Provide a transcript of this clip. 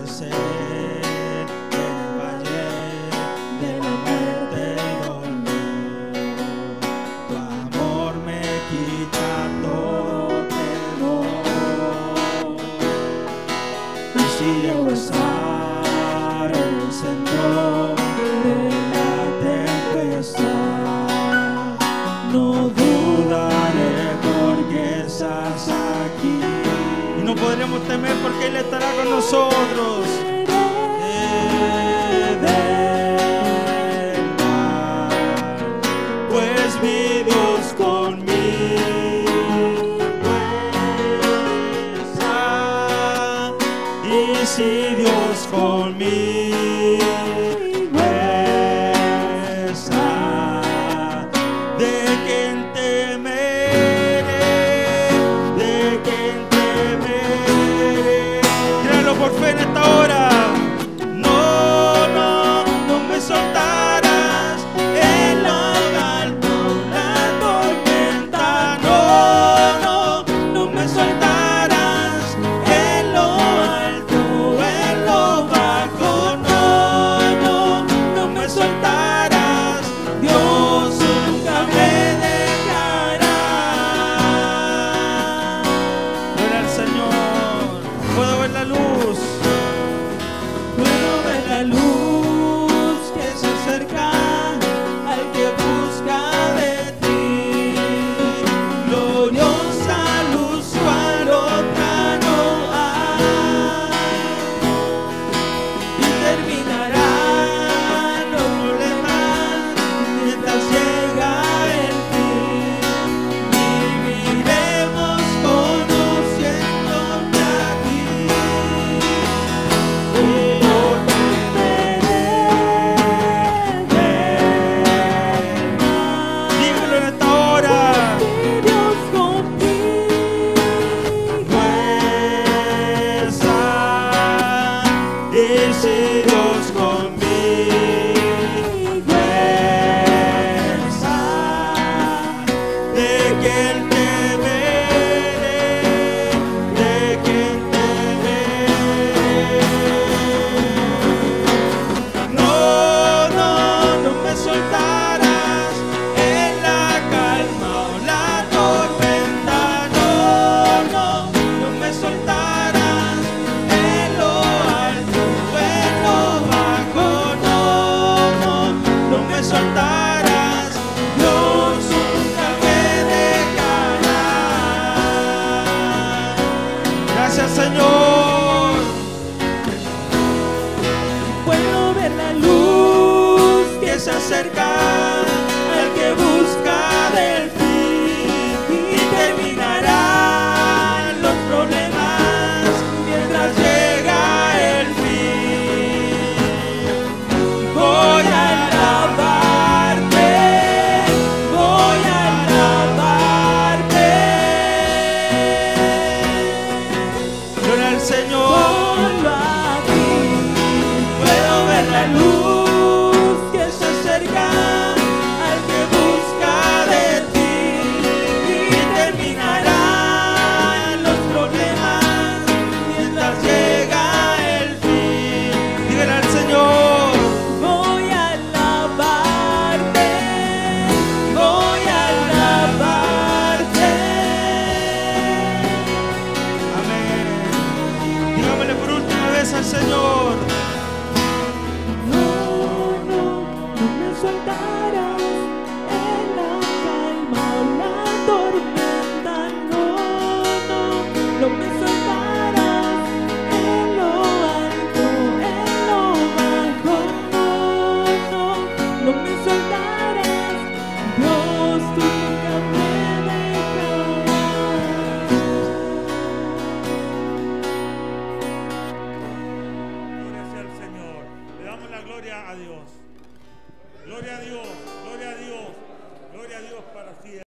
vencer en el valle de la muerte y dolor. Tu amor me quita todo temor. Y si debo estar en el centro de la tempestad, no dudaré porque estás aquí. Y no podremos temer porque Él estará con nosotros. Del mar, pues mi Dios conmigo está. Y si Dios conmigo está, ¿de quién temeré? ¿De quién temeré? Créalo por fe en esta hora. No, no, no me soltarás en lo alto, la tormenta. No, no, no me soltarás en lo alto, en lo bajo. No, no, no me soltarás. Dios nunca me dejará. Gloria al Señor. Puedo ver la luz. Puedo ver la luz que se acerca al que busca de ti. Gloriosa luz cual otra no hay. Y terminarán los problemas mientras llega el fin. Viviremos conociéndote a ti. Dígalo en esta hora. Dios contigo Fuerza, y si Dios conmigo fuerza, ¿de quién temeré? ¿De quién temeré? No, no, no me soltarás en la calma o la tormenta. No, no, no me soltarás en lo alto o en lo bajo. No, no, no me soltarás. Dios nunca me dejará. Gracias, Señor. puedo ver la luz Que se acerca al que busca del fin. Y terminarán los problemas mientras llega el fin. Voy a alabarte, voy a alabarte. Gloria al Señor. solo a ti. Puedo ver la luz que se acerca al que busca de ti. Y terminarán los problemas mientras llega el fin. Dígale al Señor. Voy a alabarte, Voy a alabarte. Amén. Dígamele por última vez al Señor. no, no, no me soltarás en la calma o la tormenta. No, no, no me soltarás en lo alto, en lo bajo. No, no, no me soltarás. Dios, tú nunca me dejarás. Gloria sea al Señor. Le damos la gloria a Dios. Gloria a Dios, gloria a Dios, gloria a Dios para siempre.